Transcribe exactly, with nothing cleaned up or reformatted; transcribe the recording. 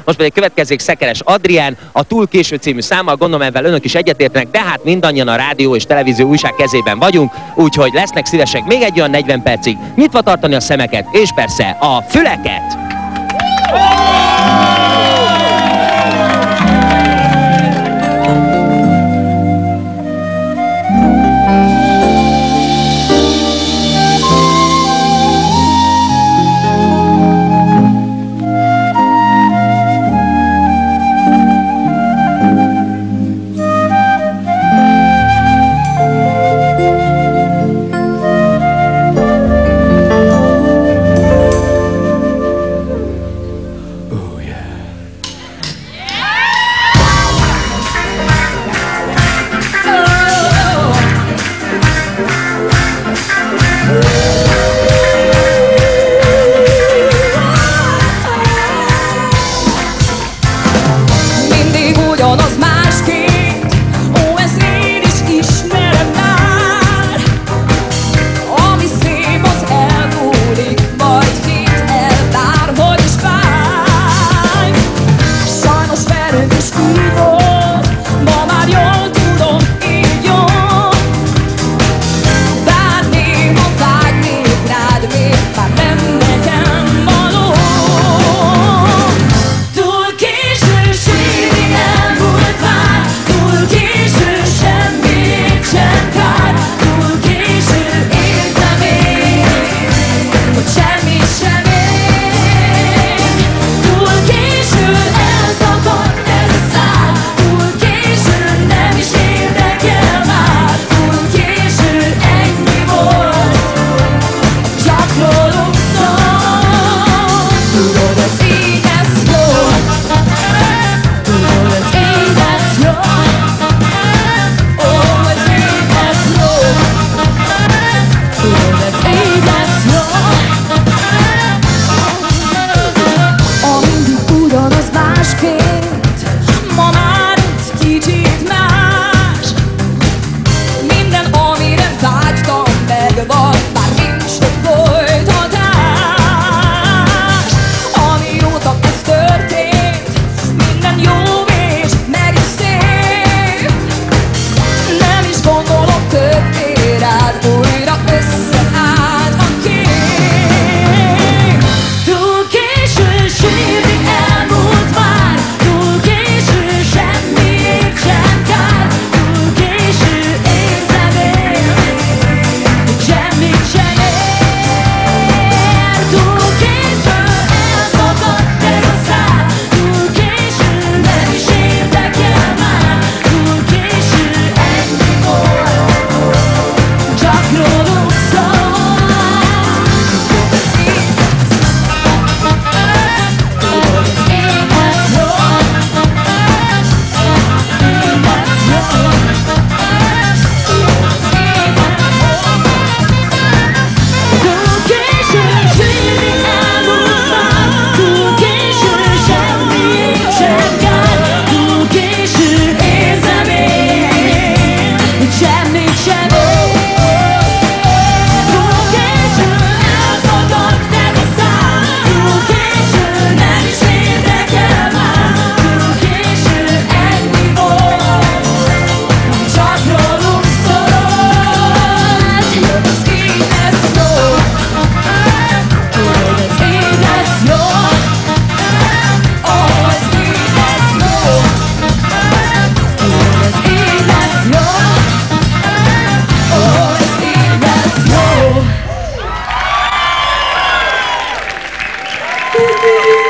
Most pedig következik Szekeres Adrián, a Túl késő című számmal, gondolom ebben önök is egyetértenek, de hát mindannyian a rádió és televízió újság kezében vagyunk, úgyhogy lesznek szívesek még egy olyan negyven percig nyitva tartani a szemeket, és persze a füleket! Thank you.